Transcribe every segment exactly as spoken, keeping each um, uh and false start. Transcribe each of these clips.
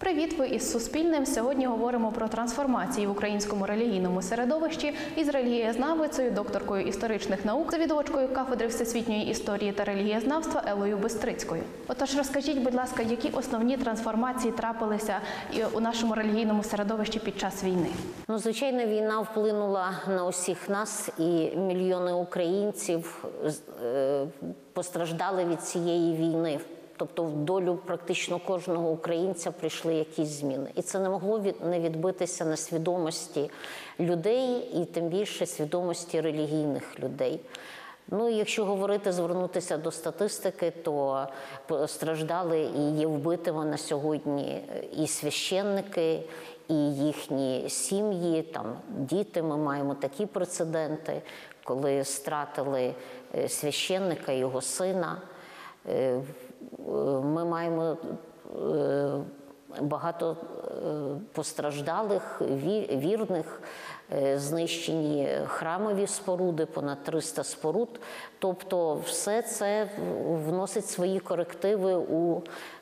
Привіт, ви із Суспільним. Сьогодні говоримо про трансформації в українському релігійному середовищі із релігієзнавицею, докторкою історичних наук, завідувачкою кафедри всесвітньої історії та релігієзнавства Еллою Бистрицькою. Отож, розкажіть, будь ласка, які основні трансформації трапилися у нашому релігійному середовищі під час війни? Ну, звичайно, війна вплинула на усіх нас, і мільйони українців постраждали від цієї війни. Тобто в долю практично кожного українця прийшли якісь зміни. І це не могло не відбитися на свідомості людей, і тим більше свідомості релігійних людей. Ну, якщо говорити, звернутися до статистики, то постраждали і є вбитими на сьогодні і священники, і їхні сім'ї, там, діти. Ми маємо такі прецеденти, коли стратили священника, його сина. Ми маємо багато постраждалих, вірних, знищені храмові споруди, понад триста споруд. Тобто все це вносить свої корективи у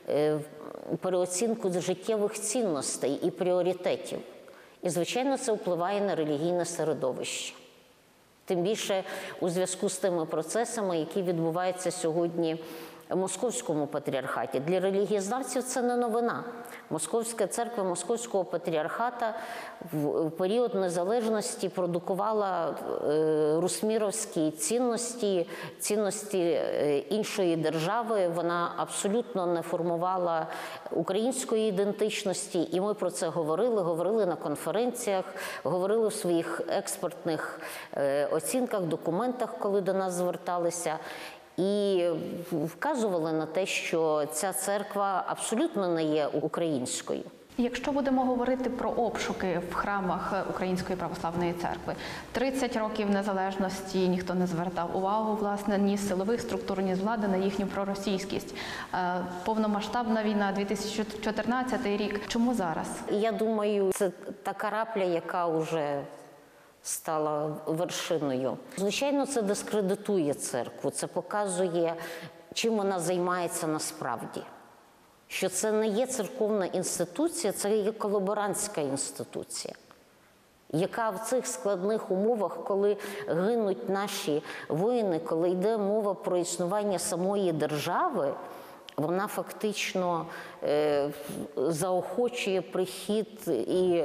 переоцінку життєвих цінностей і пріоритетів. І, звичайно, це впливає на релігійне середовище. Тим більше у зв'язку з тими процесами, які відбуваються сьогодні в Московському патріархаті. Для релігієзнавців це не новина. Московська церква Московського патріархата в період незалежності продукувала русміровські цінності, цінності іншої держави. Вона абсолютно не формувала української ідентичності. І ми про це говорили, говорили на конференціях, говорили в своїх експертних оцінках, документах, коли до нас зверталися. І вказували на те, що ця церква абсолютно не є українською. Якщо будемо говорити про обшуки в храмах Української православної церкви, тридцять років незалежності ніхто не звертав увагу, власне, ні з силових структур, ні з влади на їхню проросійськість. Повномасштабна війна, дві тисячі чотирнадцятий рік. Чому зараз? Я думаю, це та крапля, яка вже стала вершиною. Звичайно, це дискредитує церкву, це показує, чим вона займається насправді. Що це не є церковна інституція, це є колаборантська інституція, яка в цих складних умовах, коли гинуть наші воїни, коли йде мова про існування самої держави, вона фактично е, заохочує прихід і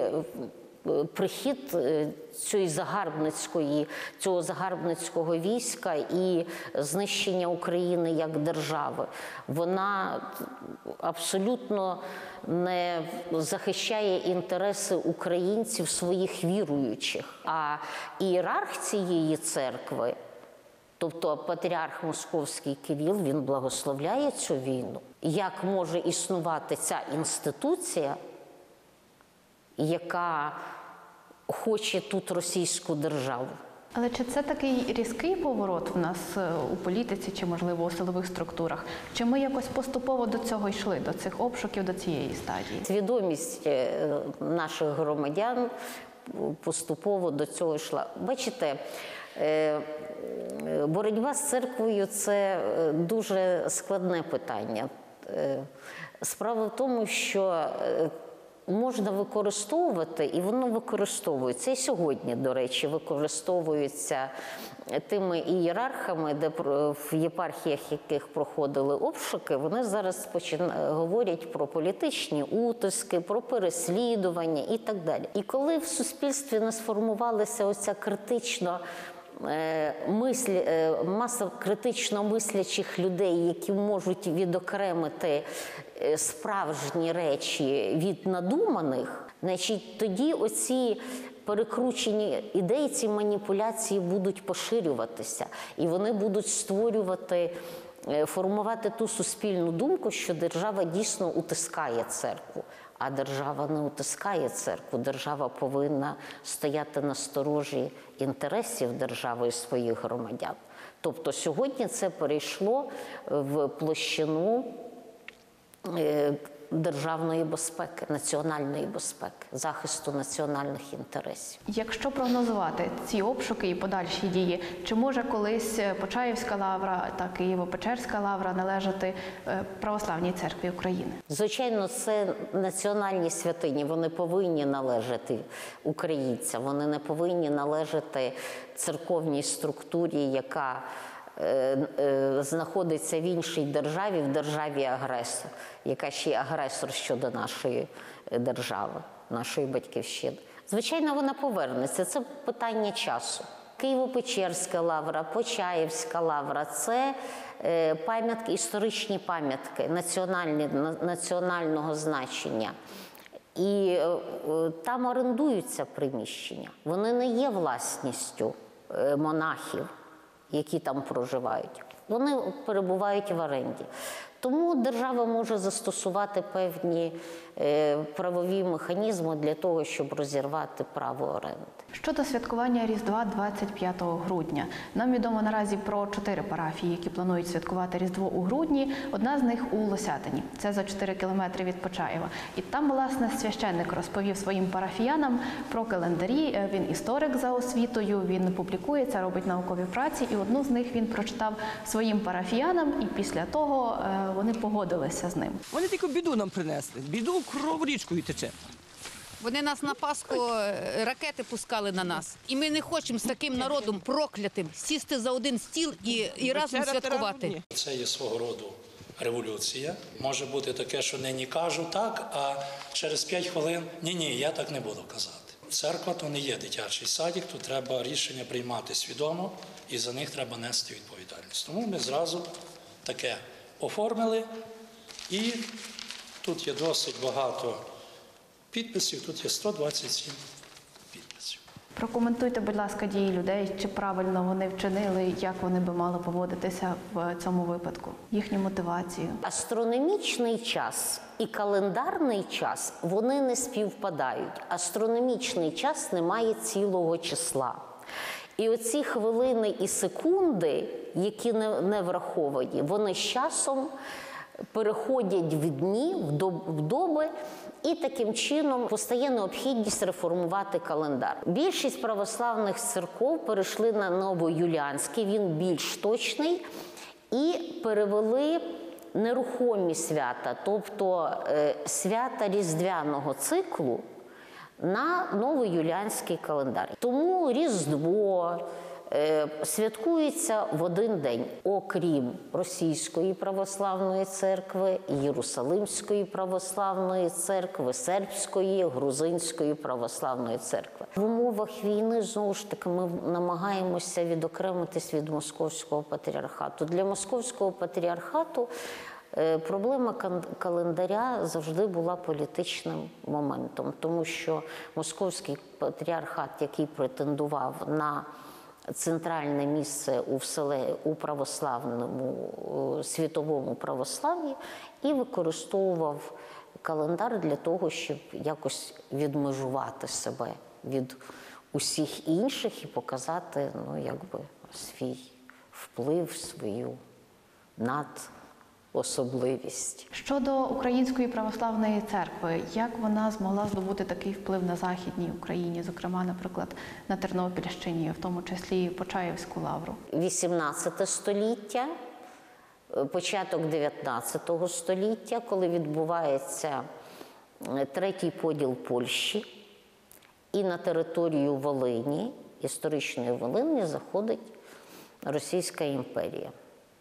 прихід цієї загарбницької, цього загарбницького війська і знищення України як держави. Вона абсолютно не захищає інтереси українців, своїх віруючих. А ієрарх цієї церкви, тобто патріарх Московський Кирил, він благословляє цю війну. Як може існувати ця інституція, яка хоче тут російську державу? Але чи це такий різкий поворот в нас у політиці, чи, можливо, у силових структурах? Чи ми якось поступово до цього йшли, до цих обшуків, до цієї стадії? Свідомість наших громадян поступово до цього йшла. Бачите, боротьба з церквою – це дуже складне питання. Справа в тому, що можна використовувати, і воно використовується. І сьогодні, до речі, використовується тими ієрархами, де в єпархіях, яких проходили обшуки, вони зараз говорять про політичні утиски, про переслідування і так далі. І коли в суспільстві не сформувалася оця критично Мисль, маса критично мислячих людей, які можуть відокремити справжні речі від надуманих, значить, тоді оці перекручені ідеї, ці маніпуляції будуть поширюватися. І вони будуть створювати, формувати ту суспільну думку, що держава дійсно утискає церкву. А держава не утискає церкву. Держава повинна стояти на сторожі інтересів держави і своїх громадян. Тобто сьогодні це перейшло в площину державної безпеки, національної безпеки, захисту національних інтересів. Якщо прогнозувати ці обшуки і подальші дії, чи може колись Почаївська лавра та Києво-Печерська лавра належати Православній церкві України? Звичайно, це національні святині, вони повинні належати українцям, вони не повинні належати церковній структурі, яка знаходиться в іншій державі, в державі-агресор, яка ще й агресор щодо нашої держави, нашої батьківщини. Звичайно, вона повернеться, це питання часу. Києво-Печерська лавра, Почаївська лавра – це пам'ятки, історичні пам'ятки національні, національного значення. І там орендуються приміщення. Вони не є власністю монахів, які там проживають. Вони перебувають в оренді. Тому держава може застосувати певні е, правові механізми для того, щоб розірвати право оренди. Щодо святкування Різдва двадцять п'ятого грудня. Нам відомо наразі про чотири парафії, які планують святкувати Різдво у грудні. Одна з них у Лосятині. Це за чотири кілометри від Почаєва. І там, власне, священник розповів своїм парафіянам про календарі. Він історик за освітою, він публікується, робить наукові праці. І одну з них він прочитав своїм парафіянам, і після того вони погодилися з ним. Вони тільки біду нам принесли. Біду кров річкою тече. Вони нас на Пасху ракети пускали на нас. І ми не хочемо з таким народом проклятим сісти за один стіл і, і разом святкувати. Це є свого роду революція. Може бути таке, що нині кажу так, а через п'ять хвилин ні-ні, я так не буду казати. Церква – то не є дитячий садик, тут треба рішення приймати свідомо і за них треба нести відповідальність. Тому ми зразу таке оформили, і тут є досить багато підписів, тут є сто двадцять сім підписів. Прокоментуйте, будь ласка, дії людей, чи правильно вони вчинили, як вони би мали поводитися в цьому випадку, їхню мотивацію. Астрономічний час і календарний час, вони не співпадають. Астрономічний час не має цілого числа. І оці хвилини і секунди, які не, не враховані, вони з часом переходять в дні, в, доб, в доби, і таким чином постає необхідність реформувати календар. Більшість православних церков перейшли на новоюліанський, він більш точний, і перевели нерухомі свята, тобто е, свята різдвяного циклу, на новоюліанський календар. Тому Різдво е, святкується в один день, окрім Російської православної церкви, Єрусалимської православної церкви, Сербської, Грузинської православної церкви. В умовах війни, знову ж таки, ми намагаємося відокремитись від Московського патріархату. Для Московського патріархату проблема календаря завжди була політичним моментом, тому що Московський патріархат, який претендував на центральне місце у, вселе, у православному, світовому православ'ї, і використовував календар для того, щоб якось відмежувати себе від усіх інших і показати, ну, якби, свій вплив, свою над особливість. Щодо Української православної церкви, як вона змогла здобути такий вплив на Західній Україні, зокрема, наприклад, на Тернопільщині, в тому числі Почаївську лавру? вісімнадцяте століття, початок дев'ятнадцятого століття, коли відбувається третій поділ Польщі, і на територію Волині, історичної Волині, заходить Російська імперія.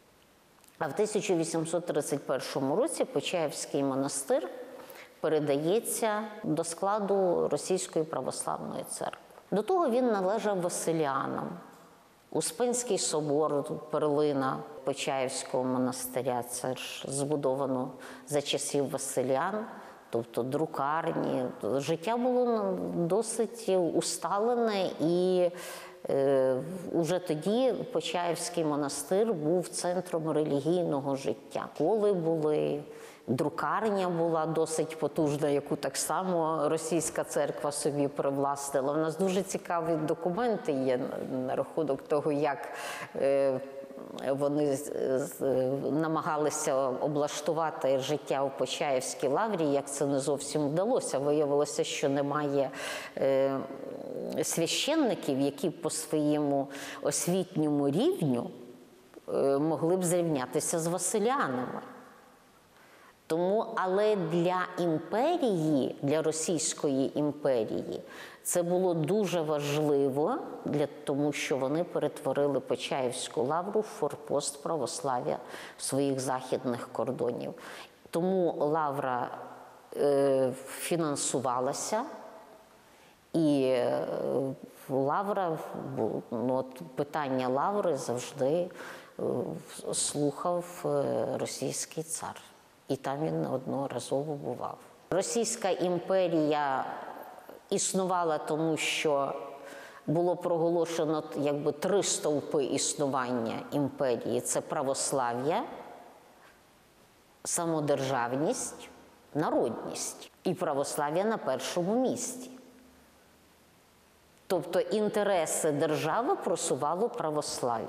А в тисяча вісімсот тридцять першому році Почаївський монастир передається до складу Російської православної церкви. До того він належав Василіанам. Успенський собор, перлина Почаївського монастиря, це ж збудовано за часів Василіан, тобто друкарні. Життя було досить усталене, і Е, уже тоді Почаївський монастир був центром релігійного життя. Школи були, друкарня була досить потужна, яку так само російська церква собі привластила. У нас дуже цікаві документи є на рахунок того, як е, вони намагалися облаштувати життя у Почаївській лаврі, як це не зовсім вдалося. Виявилося, що немає священників, які по своєму освітньому рівню могли б зрівнятися з василянами. Тому, але для імперії, для Російської імперії, це було дуже важливо, для, тому що вони перетворили Почаївську лавру в форпост православ'я своїх західних кордонів. Тому лавра е, фінансувалася, і е, лавра, ну, от питання лаври завжди е, слухав е, російський цар. І там він неодноразово бував. Російська імперія існувала тому, що було проголошено якби три стовпи існування імперії. Це православ'я, самодержавність, народність. І православ'я на першому місці. Тобто інтереси держави просувало православ'я.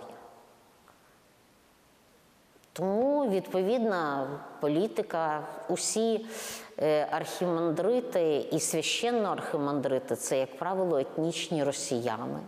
Тому, відповідна політика, усі архімандрити і священно-архімандрити – це, як правило, етнічні росіяни.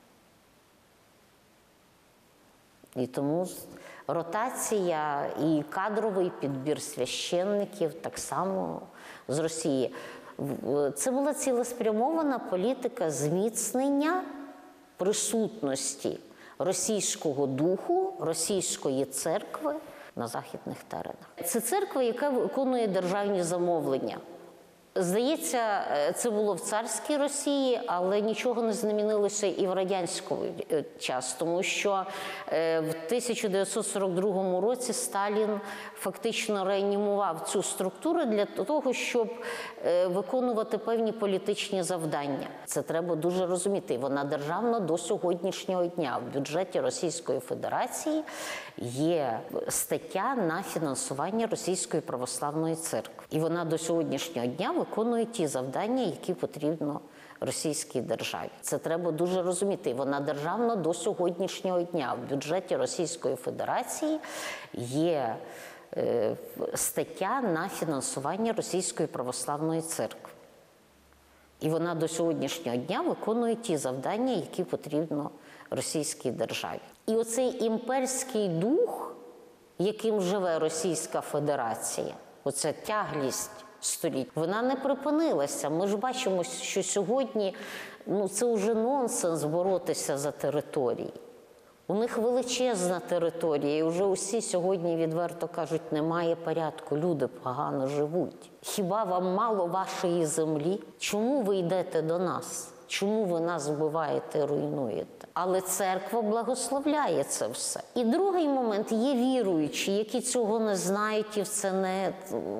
І тому ротація і кадровий підбір священників так само з Росії. Це була цілеспрямована політика зміцнення присутності російського духу, російської церкви на західних теренах. Це церква, яка виконує державні замовлення. Здається, це було в царській Росії, але нічого не змінилося і в радянський час, тому що в тисяча дев'ятсот сорок другому році Сталін фактично реанімував цю структуру для того, щоб виконувати певні політичні завдання. Це треба дуже розуміти. Вона державна до сьогоднішнього дня. В бюджеті Російської Федерації є стаття на фінансування Російської православної церкви. І вона до сьогоднішнього дня виконує ті завдання, які потрібно російській державі. Це треба дуже розуміти. Вона державна до сьогоднішнього дня. В бюджеті Російської Федерації є е, стаття на фінансування Російської православної церкви. І вона до сьогоднішнього дня виконує ті завдання, які потрібно російській державі. І оцей імперський дух, яким живе Російська Федерація, оця тяглість століть, вона не припинилася. Ми ж бачимо, що сьогодні ну, це вже нонсенс боротися за території. У них величезна територія, і вже усі сьогодні відверто кажуть, немає порядку, люди погано живуть. Хіба вам мало вашої землі? Чому ви йдете до нас? Чому ви нас вбиваєте і руйнуєте? Але церква благословляє це все. І другий момент – є віруючі, які цього не знають і в це не,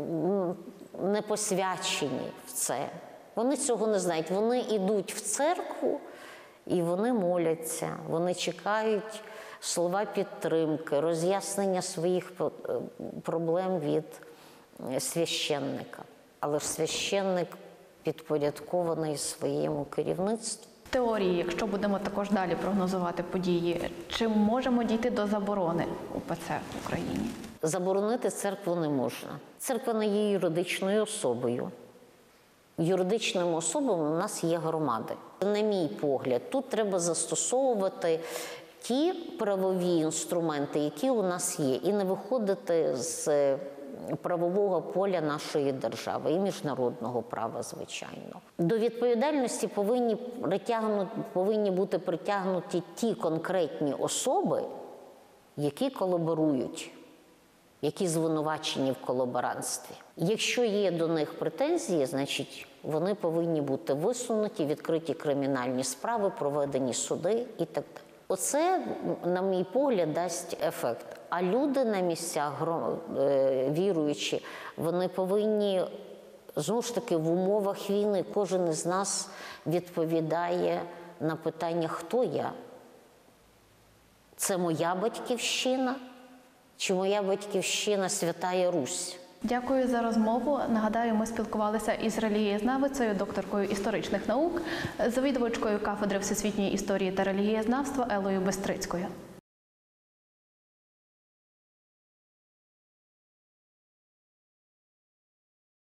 не посвячені в це. Вони цього не знають. Вони йдуть в церкву і вони моляться, вони чекають слова підтримки, роз'яснення своїх проблем від священника. Але ж священник підпорядкований своєму керівництву. В теорії, якщо будемо також далі прогнозувати події, чи можемо дійти до заборони УПЦ в Україні? Заборонити церкву не можна. Церква не є юридичною особою. Юридичними особами у нас є громади. На мій погляд, тут треба застосовувати ті правові інструменти, які у нас є, і не виходити з правового поля нашої держави і міжнародного права, звичайно. До відповідальності повинні, повинні бути притягнуті ті конкретні особи, які колаборують, які звинувачені в колаборантстві. Якщо є до них претензії, значить вони повинні бути висунуті, відкриті кримінальні справи, проведені суди і так далі. Оце, на мій погляд, дасть ефект. А люди на місцях, віруючі, вони повинні, знову ж таки, в умовах війни кожен із нас відповідає на питання, хто я? Це моя батьківщина? Чи моя батьківщина Святая Русь? Дякую за розмову. Нагадаю, ми спілкувалися із релігієзнавицею, докторкою історичних наук, завідувачкою кафедри всесвітньої історії та релігієзнавства Еллою Бистрицькою.